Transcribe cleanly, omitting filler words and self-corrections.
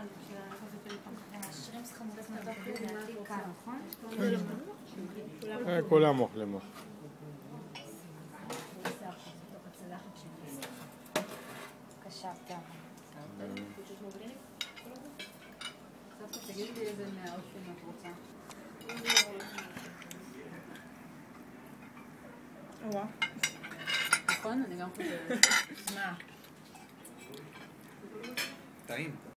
השרימפס חמוץ לדעתי כאן, נכון? כולם אוכלים מוח. קשבת. תגידי לי איזה מהאופן את רוצה. נכון? אני גם חושבת. מה? טעים.